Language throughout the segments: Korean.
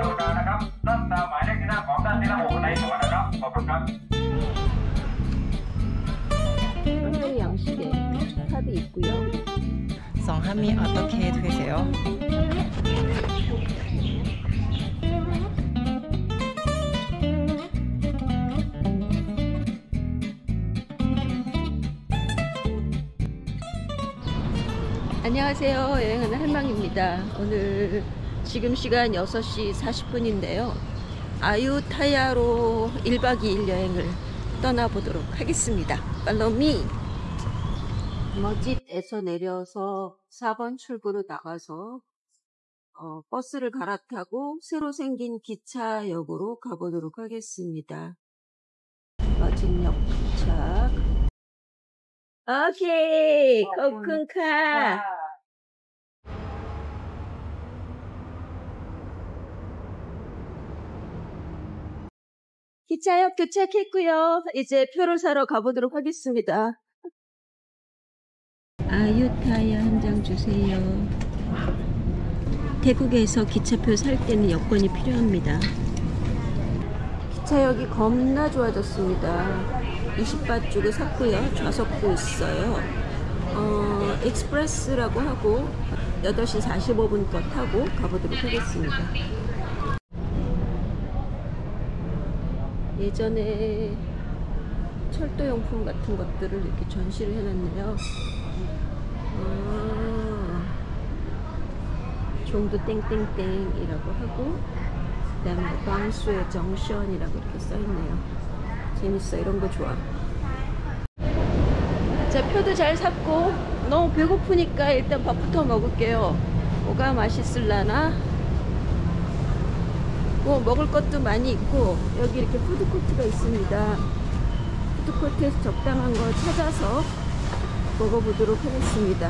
한국 양식에 카드 있고요. 성함이 어떻게 되세요? 안녕하세요. 여행하는 할망입니다. 오늘 지금 시간 6시 40분인데요. 아유타야로 1박 2일 여행을 떠나보도록 하겠습니다. Follow me! 머짓에서 내려서 4번 출구로 나가서 버스를 갈아타고 새로 생긴 기차역으로 가보도록 하겠습니다. 머짓역 도착. 오케이! 코쿤카! 기차역 도착했고요. 이제 표를 사러 가보도록 하겠습니다. 아유타야 한 장 주세요. 태국에서 기차표 살 때는 여권이 필요합니다. 기차역이 겁나 좋아졌습니다. 20바 주고 샀고요. 좌석도 있어요. 익스프레스라고 하고 8시 45분 거 타고 가보도록 하겠습니다. 예전에 철도용품 같은 것들을 이렇게 전시를 해놨네요. 종도 땡땡땡이라고 하고, 그 다음에 방수의 정션이라고 이렇게 써있네요. 재밌어. 이런 거 좋아. 자, 표도 잘 샀고 너무 배고프니까 일단 밥부터 먹을게요. 뭐가 맛있을라나? 뭐 먹을 것도 많이 있고, 여기 이렇게 푸드코트가 있습니다. 푸드코트에서 적당한 거 찾아서 먹어보도록 하겠습니다.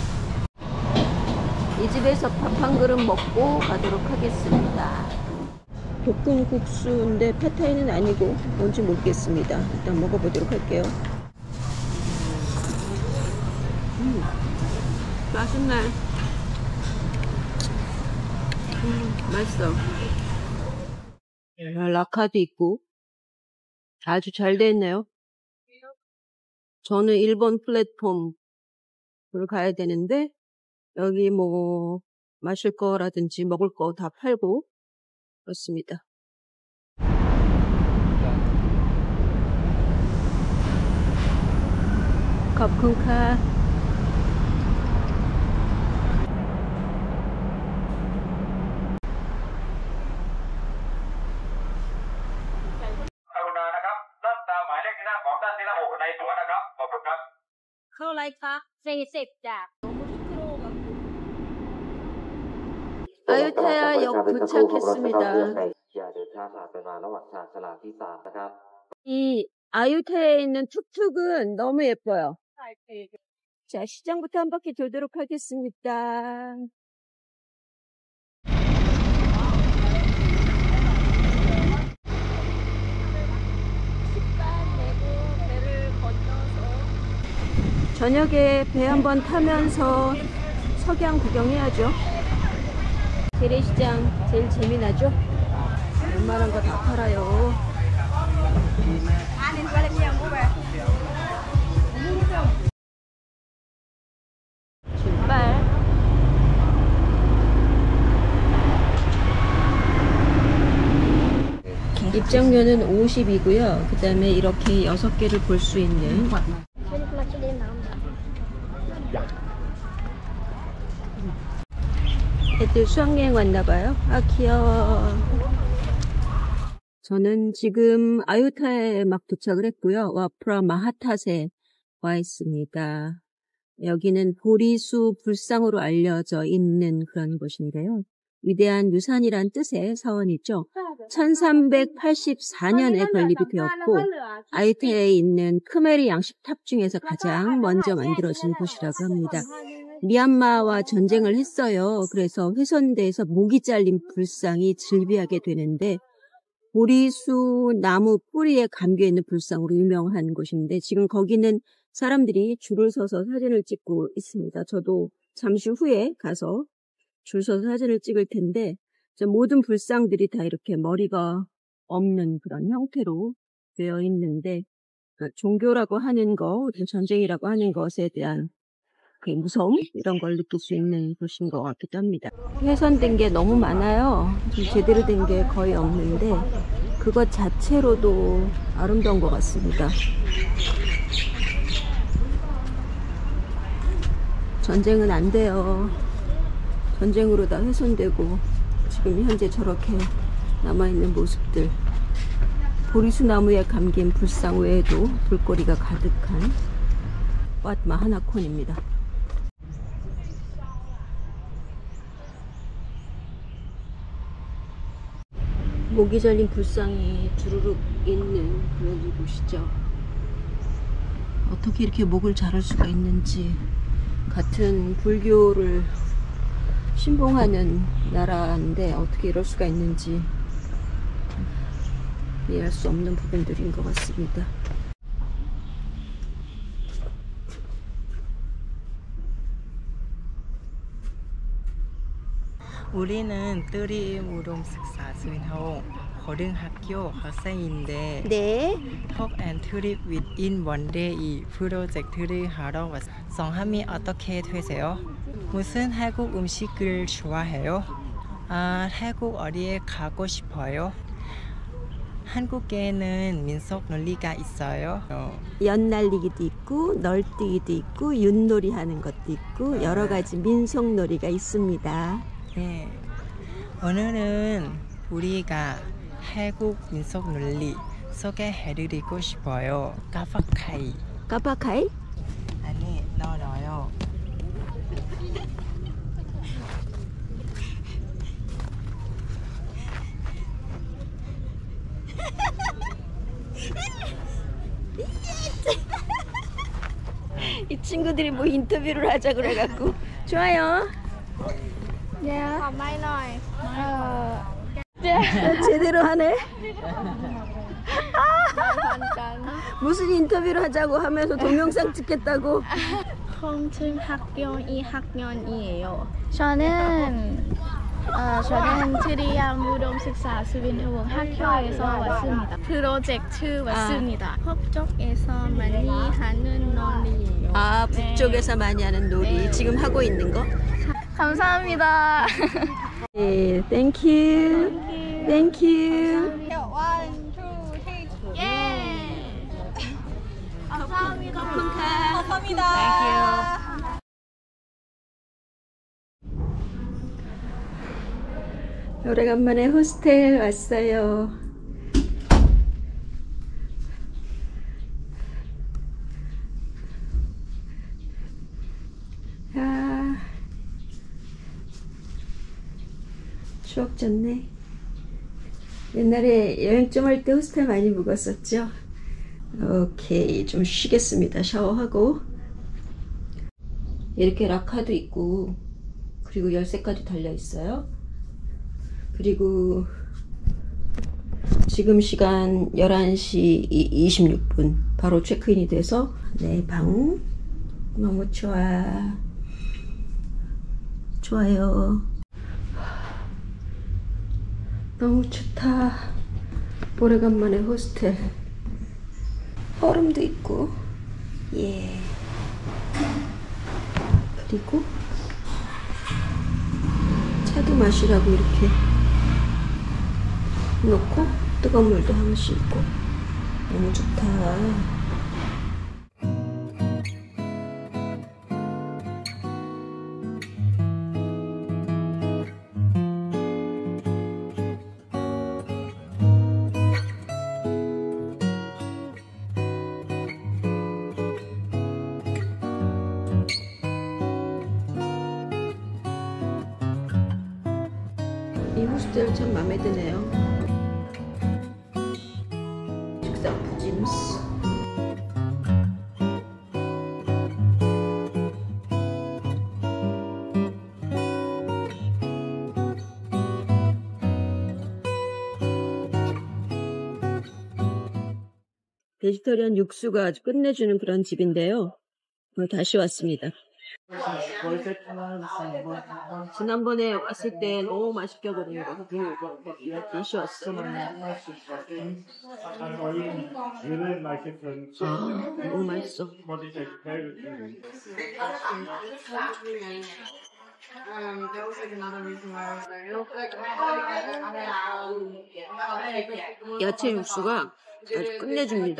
이 집에서 밥 한 그릇 먹고 가도록 하겠습니다. 볶음국수인데 팟타이는 아니고 뭔지 모르겠습니다. 일단 먹어보도록 할게요. 맛있네. 맛있어. 라카도 있고 아주 잘 됐네요. 저는 1번 플랫폼을 가야 되는데 여기 뭐 마실 거라든지 먹을 거 다 팔고 그렇습니다. 컵쿵카. 아유타야 역 도착했습니다. 이 아유타야에 있는 툭툭은 너무 예뻐요. 자, 시장부터 한 바퀴 돌도록 하겠습니다. 저녁에 배 한번 타면서 석양 구경해야죠. 재래시장 제일 재미나죠? 웬만한 거 다 팔아요. 출발. 입장료는 50이고요. 그 다음에 이렇게 6개를 볼 수 있는 애들 수학여행 왔나봐요. 아, 귀여워. 저는 지금 아유타야에 막 도착을 했고요. 와프라 마하탓에 와 있습니다. 여기는 보리수 불상으로 알려져 있는 그런 곳인데요. 위대한 유산이란 뜻의 사원이죠. 1384년에 건립이 되었고 아유타야에 있는 크메리 양식탑 중에서 가장 먼저 만들어진 곳이라고 합니다. 미얀마와 전쟁을 했어요. 그래서 훼손돼서 목이 잘린 불상이 즐비하게 되는데 보리수 나무 뿌리에 감겨있는 불상으로 유명한 곳인데 지금 거기는 사람들이 줄을 서서 사진을 찍고 있습니다. 저도 잠시 후에 가서 줄 서서 사진을 찍을 텐데 모든 불상들이 다 이렇게 머리가 없는 그런 형태로 되어 있는데, 종교라고 하는 거, 전쟁이라고 하는 것에 대한 그 무서움? 이런 걸 느낄 수 있는 곳인 것 같기도 합니다. 훼손된 게 너무 많아요. 제대로 된 게 거의 없는데 그것 자체로도 아름다운 것 같습니다. 전쟁은 안 돼요. 전쟁으로 다 훼손되고 지금 현재 저렇게 남아있는 모습들, 보리수 나무에 감긴 불상 외에도 볼거리가 가득한 왓마 하나콘입니다. 목이 잘린 불상이 주르륵 있는 그런 곳이죠. 어떻게 이렇게 목을 자를 수가 있는지, 같은 불교를 신봉하는 나라인데 어떻게 이럴 수가 있는지 이해할 수 없는 부분들인 것 같습니다. 우리는 뜨리 무덤식사 수인하고 고등학교 학생인데 네. 톡 앤 트립 윈인 원데이 프로젝트를 하러 왔어요. 성함이 어떻게 되세요? 무슨 한국 음식을 좋아해요? 한국 어디에 가고 싶어요? 한국에는 민속 놀이가 있어요. 연 날리기도 있고 널뛰기도 있고 윷놀이 하는 것도 있고 여러 가지 민속 놀이가 있습니다. 네. 오늘은 우리가 한국 민속 놀이 소개해드리고 싶어요. 까파카이. 까파카이? 아니, 너요. 이 친구들이 뭐 인터뷰를 하자 그래갖고. 좋아요. Dạ. Máy nói. 제대로 하네. Hoàn toàn 무슨 인터뷰를 하자고 하면서 동영상 찍겠다고. không 층 학교 2학년이에요. 저는 트리안 무덤 식사 수빈회원 학교에서 왔습니다. 프로젝트 왔습니다. 북쪽에서 많이 하는 놀이에요. 아, 북쪽에서 많이 하는 놀이. 네. 지금 하고 있는 거? 감사합니다. 네, thank you. Thank you. One, two, three. 예. 감사합니다. 감사합니다. 오래간만에 호스텔 왔어요. 아, 추억 졌네. 옛날에 여행 좀 할 때 호스텔 많이 묵었었죠. 오케이, 좀 쉬겠습니다. 샤워하고. 이렇게 라카도 있고, 그리고 열쇠까지 달려 있어요. 그리고 지금 시간 11시 26분 바로 체크인이 돼서 내 방 너무 좋아요. 너무 좋다. 오래간만에 호스텔. 얼음도 있고, 예. 그리고 차도 마시라고 이렇게 놓고 뜨거운 물도 한 번씩 있고 너무 좋다. 이 호스텔 참 마음에 드네요. 식사 푸짐스. 베지터리안 육수가 아주 끝내주는 그런 집인데요. 오늘 다시 왔습니다. 지난번에 왔을 때 너무 맛있게 먹어가지고 다시 왔어. 너무 맛있어. 야채 육수가 아주 끝내줍니다.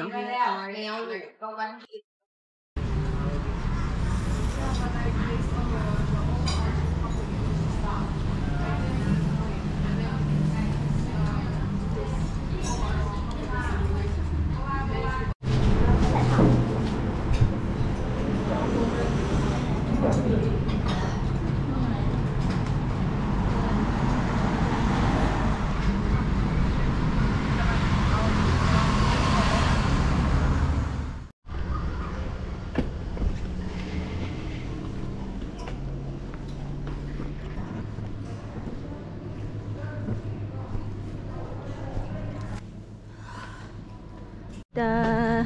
다.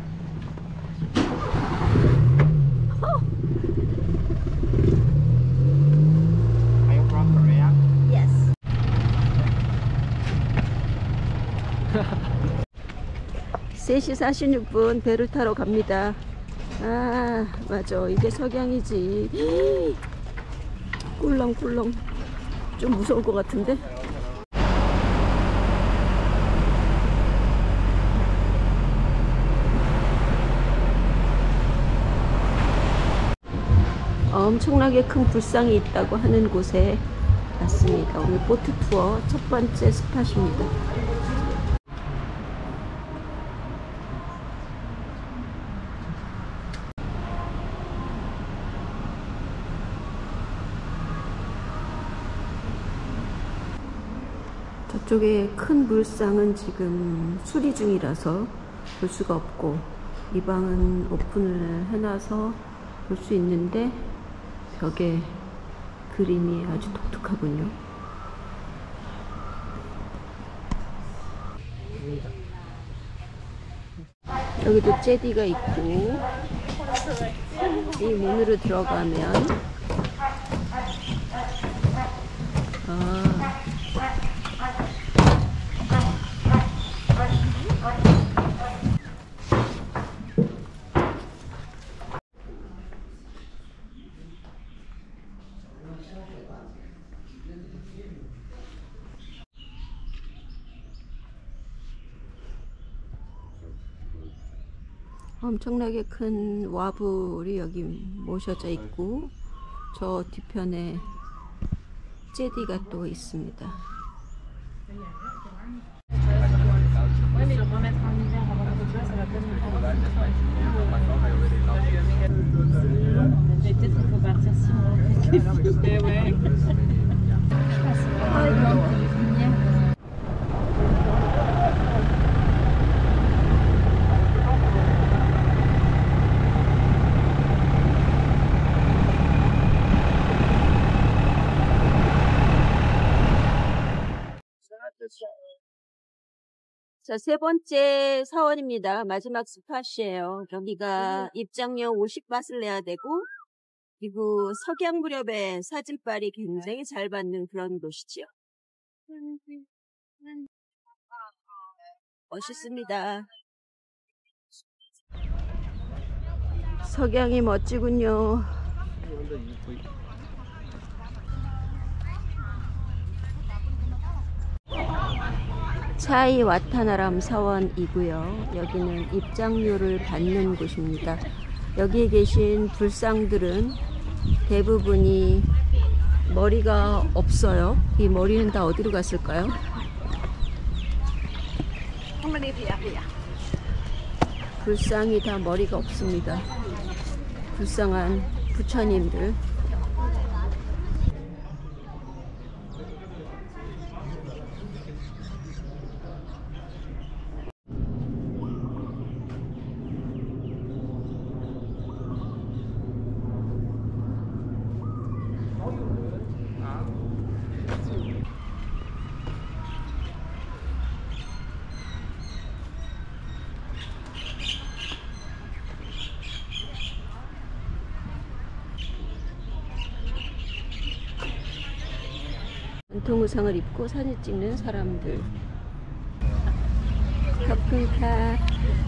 Are you from Korea? Yes. (3시 46분) 배를 타러 갑니다. 아 맞아, 이게 석양이지. 꿀렁꿀렁. 좀 무서울 것 같은데. 엄청나게 큰 불상이 있다고 하는 곳에 왔습니다. 오늘 보트 투어 첫 번째 스팟입니다. 저쪽에 큰 불상은 지금 수리 중이라서 볼 수가 없고, 이 방은 오픈을 해놔서 볼 수 있는데 벽에 그림이 아주 독특하군요. 여기도 제디가 있고, 이 문으로 들어가면 엄청나게 큰 와불이 여기 모셔져 있고, 저 뒤편에 제디가 또 있습니다. 자, 세 번째 사원입니다. 마지막 스팟이에요. 여기가 입장료 50바트를 내야 되고, 그리고 석양 무렵에 사진빨이 굉장히 잘 받는 그런 곳이지요. 멋있습니다. 석양이 멋지군요. 차이 와타나람 사원이고요. 여기는 입장료를 받는 곳입니다. 여기에 계신 불상들은 대부분이 머리가 없어요. 이 머리는 다 어디로 갔을까요? 불상이 다 머리가 없습니다. 불쌍한 부처님들. 전통 의상을 입고 사진 찍는 사람들. 커플카.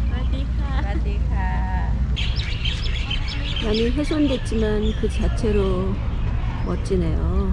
많이 훼손됐지만 그 자체로 멋지네요.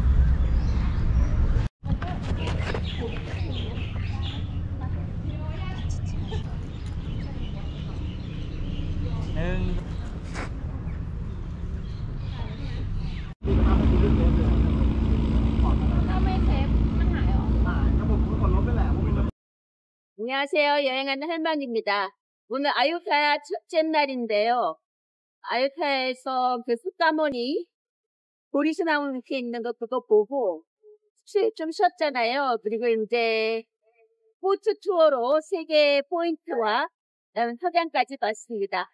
안녕하세요. 여행하는 할머니입니다. 오늘 아유타야 첫째 날인데요. 아유타야에서 그 숯가모니 보리수나무 밑에 있는 거 그거 보고 수일 좀 쉬었잖아요. 그리고 이제 보트 투어로 세계 포인트와 그다음에 석양까지 봤습니다.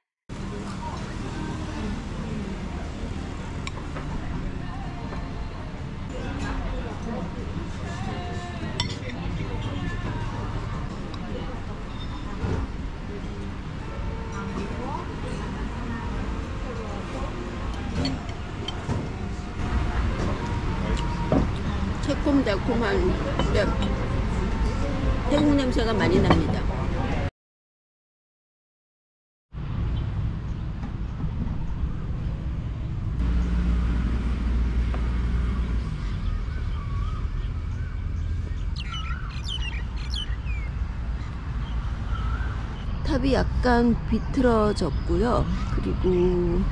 새콤달콤한 태국 냄새가 많이 납니다. 탑이 약간 비틀어졌고요. 그리고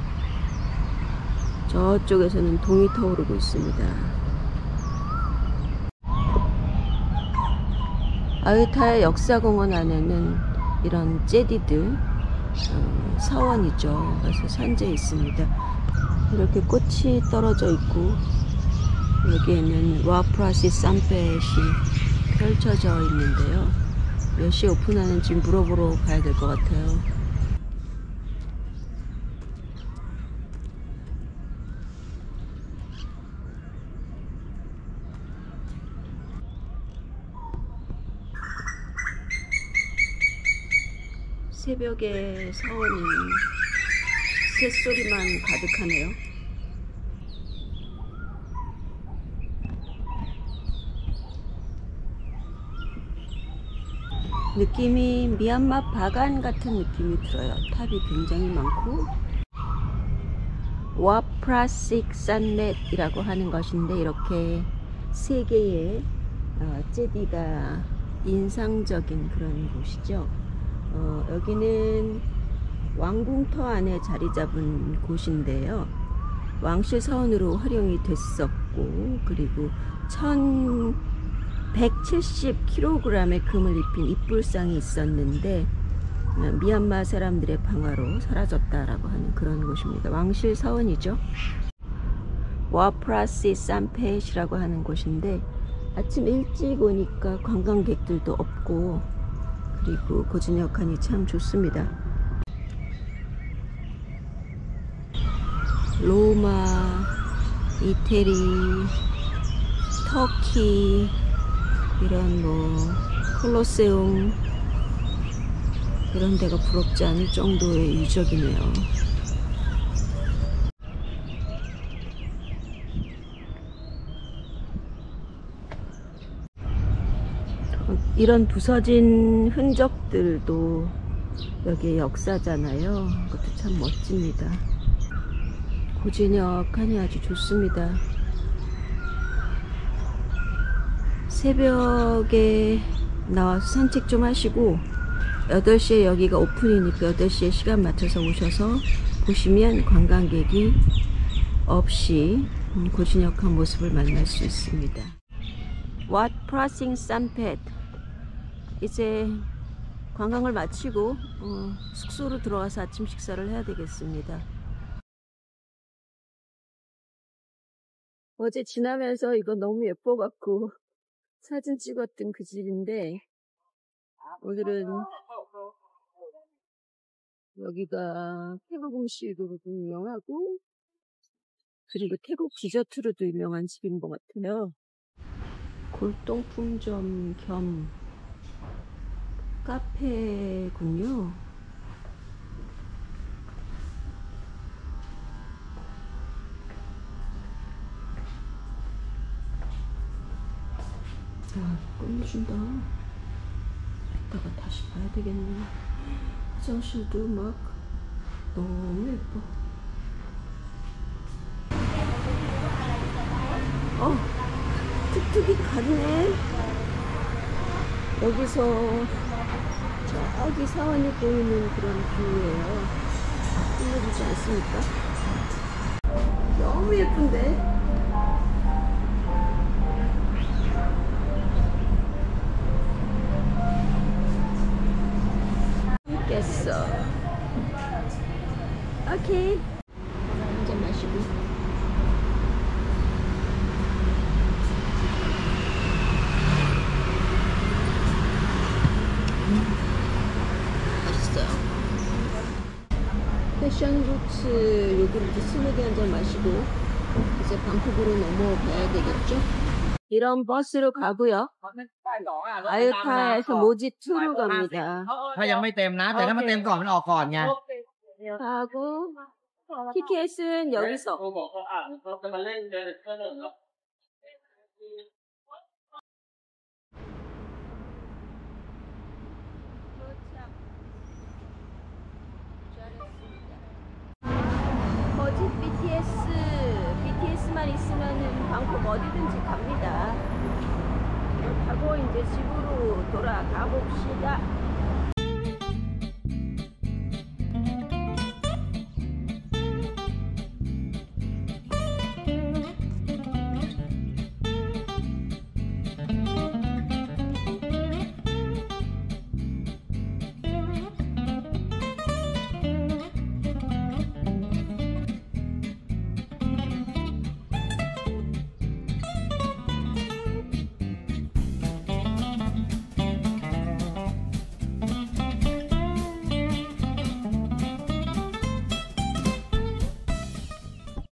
저쪽에서는 동이 터오르고 있습니다. 아유타야 역사공원 안에는 이런 제디들 사원이죠. 그래서 산재에 있습니다. 이렇게 꽃이 떨어져 있고 여기에는 와프라시 산펫이 펼쳐져 있는데요. 몇 시에 오픈하는지 물어보러 가야 될 것 같아요. 새벽에 사원이 새소리만 가득하네요. 느낌이 미얀마 바간 같은 느낌이 들어요. 탑이 굉장히 많고 와프라식 산맷이라고 하는 것인데 이렇게 세 개의 제디가 인상적인 그런 곳이죠. 여기는 왕궁터 안에 자리 잡은 곳인데요. 왕실 사원으로 활용이 됐었고 그리고 1170kg의 금을 입힌 입불상이 있었는데 미얀마 사람들의 방화로 사라졌다라고 하는 그런 곳입니다. 왕실 사원이죠. 와프라시 산펫이라고 하는 곳인데 아침 일찍 오니까 관광객들도 없고 그리고 고즈넉하니 참 좋습니다. 로마, 이태리, 터키 이런 콜로세움 이런 데가 부럽지 않을 정도의 유적이네요. 이런 부서진 흔적들도 여기에 역사잖아요. 그것도 참 멋집니다. 고즈넉하니 아주 좋습니다. 새벽에 나와서 산책 좀 하시고 8시에 여기가 오픈이니까 8시에 시간 맞춰서 오셔서 보시면 관광객이 없이 고즈넉한 모습을 만날 수 있습니다. 와프라시 산펫 이제 관광을 마치고 숙소로 들어가서 아침 식사를 해야 되겠습니다. 어제 지나면서 이거 너무 예뻐갖고 사진 찍었던 그 집인데 오늘은 여기가 태국 음식으로도 유명하고 그리고 태국 디저트로도 유명한 집인 것 같아요. 골동품점 겸 카페군요. 끝내준다. 이따가 다시 봐야 되겠네. 화장실도 막 너무 예뻐. 툭툭이 가네. 여기서 저기 사원이 보이는 그런 뷰예요. 끝내주지 않습니까? 너무 예쁜데? 깼어. 오케이. 한잔 마시고. 맛있어요. 패션 루츠 요구르트 스무디 한잔 마시고 이제 방콕으로 넘어가야 되겠죠? 이런 버스로 가고요. 아유타에서 모지2로 갑니다. ถ้ายังไม่เต็มนะ แต่ถ้ามันเต็มก่อนมันออกก่อนไง 가고 티켓은 여기서. 거짓 BTS만 있으면은 방콕 어디든지 갑니다. 하고 이제 집으로 돌아가 봅시다.